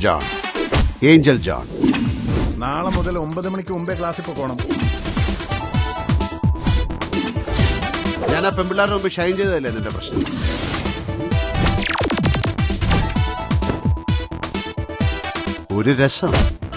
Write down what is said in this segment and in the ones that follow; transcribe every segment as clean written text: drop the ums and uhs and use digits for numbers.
John, Angel John. നാളെ മുതൽ 9 മണിക്ക് മുമ്പേ ക്ലാസ്സിൽ പോകണം. ഞാൻ ആ പെൺപിള്ളേരുടെ മുമ്പ് ഷൈൻ ചെയ്തതല്ലേ നിന്റെ പ്രശ്നം? ഒരു രസം.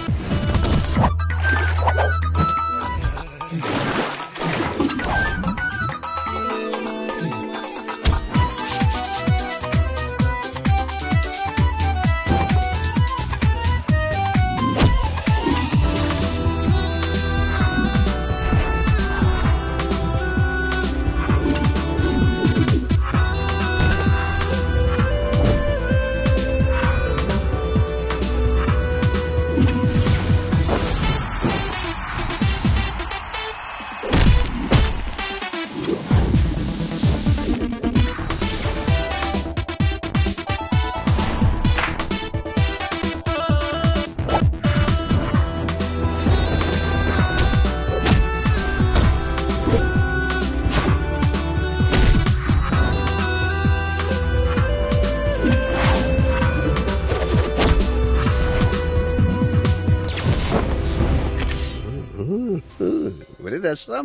ഒരു രസം.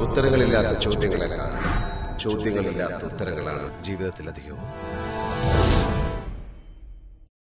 ഉത്തരങ്ങളില്ലാത്ത ചോദ്യങ്ങളെക്കാൾ ചോദ്യങ്ങളില്ലാത്ത ഉത്തരങ്ങളാണ് ജീവിതത്തിലധികവും.